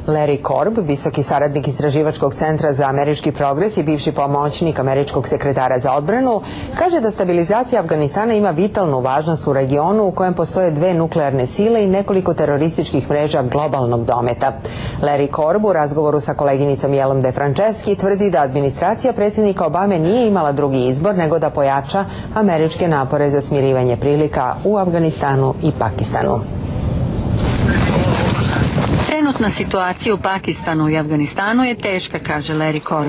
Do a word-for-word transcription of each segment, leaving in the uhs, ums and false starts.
Larry Korb, visoki saradnik Istraživačkog centra za američki progres i bivši pomoćnik američkog sekretara za odbranu, kaže da stabilizacija Afganistana ima vitalnu važnost u regionu u kojem postoje dve nuklearne sile i nekoliko terorističkih mreža globalnog dometa. Larry Korb u razgovoru sa koleginicom Jelom De Franceschi tvrdi da administracija predsjednika Obame nije imala drugi izbor nego da pojača američke napore za smirivanje prilika u Afganistanu i Pakistanu. Trenutna situacija u Pakistanu i Afganistanu je teška, kaže Larry Korb.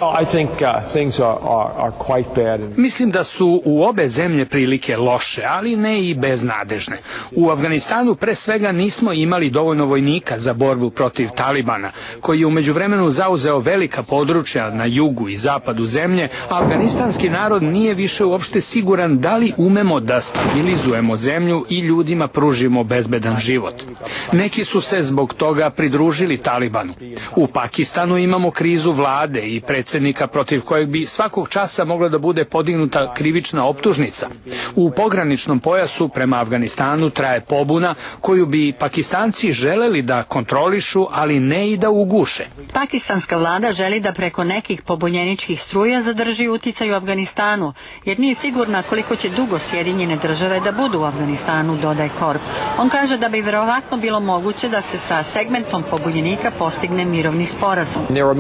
Mislim da su u obe zemlje prilike loše, ali ne i beznadežne. U Afganistanu pre svega nismo imali dovoljno vojnika za borbu protiv Talibana, koji je u međuvremenu zauzeo velika područja na jugu i zapadu zemlje, a afganistanski narod nije više uopšte siguran da li umemo da stabilizujemo zemlju i ljudima pružimo bezbedan život. Neki su se zbog toga pridružili Talibanu. U Pakistanu imamo krizu vlade i predsjednika protiv kojeg bi svakog časa mogla da bude podignuta krivična optužnica. U pograničnom pojasu prema Afganistanu traje pobuna koju bi Pakistanci želeli da kontrolišu, ali ne i da uguše. Pakistanska vlada želi da preko nekih pobunjeničkih struja zadrži uticaj u Afganistanu, jer nije sigurna koliko će dugo Sjedinjene države da budu u Afganistanu, dodaje Korb. On kaže da bi verovatno bilo moguće da se sa segmentom pobunjenika postigne mirovni sporazum.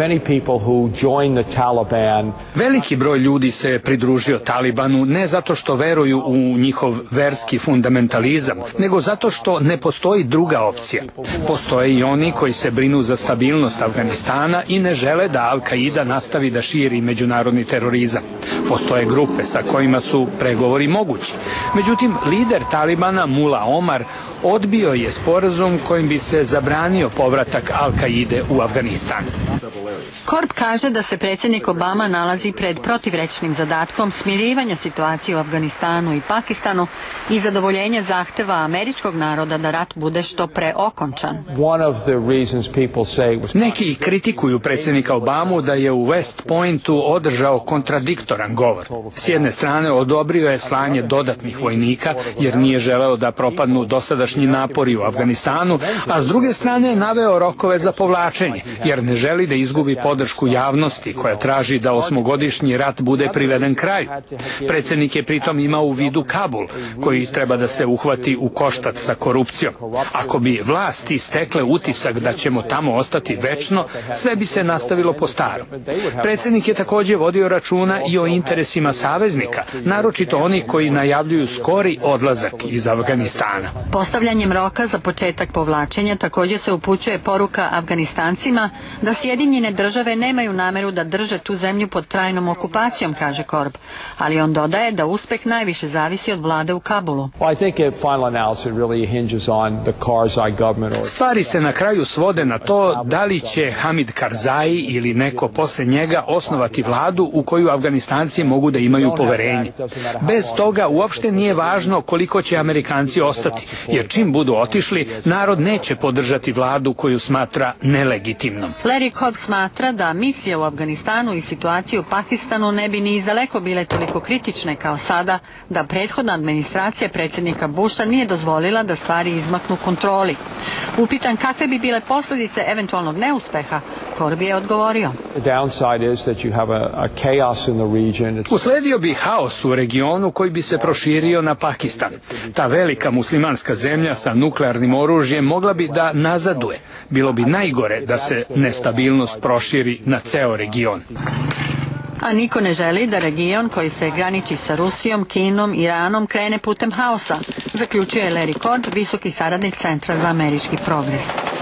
Veliki broj ljudi se pridružio Talibanu ne zato što veruju u njihov verski fundamentalizam, nego zato što ne postoji druga opcija. Postoje i oni koji se brinu za stabilnost Afganistana i ne žele da Al-Qaida nastavi da širi međunarodni terorizam. Postoje grupe sa kojima su pregovori mogući. Međutim, lider Talibana Mullah Omar odbio je sporazum kojim bi se zabranio povratak Al-Qaide u Afganistan. Korb kaže da se predsjednik Obama nalazi pred protivrečnim zadatkom smirivanja situacije u Afganistanu i Pakistanu i zadovoljenja zahteva američkog naroda da rat bude što pre okončan. Neki kritikuju predsjednika Obamu da je u West Pointu održao kontradiktoran govor. S jedne strane odobrio je slanje dodatnih vojnika jer nije želeo da propadnu dosadašnji napori u Afganistanu, a s druge strane je naveo rokove za povlačenje jer ne želi da izgubi podršku javnosti koja traži da osmogodišnji rat bude priveden kraju. Predsjednik je pritom imao u vidu Kabul, koji treba da se uhvati u koštac sa korupcijom. Ako bi vlasti stekle utisak da ćemo tamo ostati večno, sve bi se nastavilo po starom. Predsjednik je također vodio računa i o interesima saveznika, naročito onih koji najavljuju skori odlazak iz Afganistana. Postavljanjem roka za početak povlačenja također se upućuje poruka Afganistancima da Sjedinjene države nemaju nameru da drže tu zemlju pod trajnom okupacijom, kaže Korb, ali on dodaje da uspeh najviše zavisi od vlade u Kabulu. Stvari se na kraju svode na to da li će Hamid Karzai ili neko posle njega osnovati vladu u koju Afganistanci mogu da imaju poverenje. Bez toga uopšte nije važno koliko će Amerikanci ostati, jer čim budu otišli, narod neće podržati vladu koju smatra nelegitimnom. Larry Korb smatra da misije u Afganistanu i situaciju u Pakistanu ne bi ni izdaleko bile toliko kritične kao sada, da prethodna administracija predsjednika Busha nije dozvolila da stvari izmaknu kontroli. Upitan kakve bi bile posljedice eventualnog neuspeha, Korb je odgovorio. Usledio bi haos u regionu koji bi se proširio na Pakistan. Ta velika muslimanska zemlja sa nuklearnim oružjem mogla bi da nazaduje. Bilo bi najgore da se nestabilnost proširi na ceo region. A niko ne želi da region koji se graniči sa Rusijom, Kinom, Iranom krene putem haosa, zaključuje Larry Korb, visoki saradnik Centra za američki progres.